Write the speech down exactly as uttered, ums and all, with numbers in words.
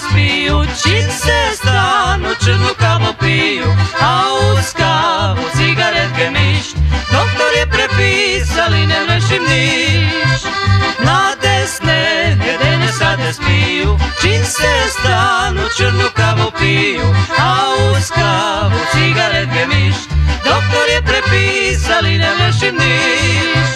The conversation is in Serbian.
spiju, čim se stanu, crnu kavu piju, a uz kavu cigaretke mišt. Doktor je prepisali, ne vršim niš. Mlade snedene sade spiju, čim se stanu, crnu kavu piju, a uz kavu cigaretke mišt. Doktor je prepisali, ne vršim niš.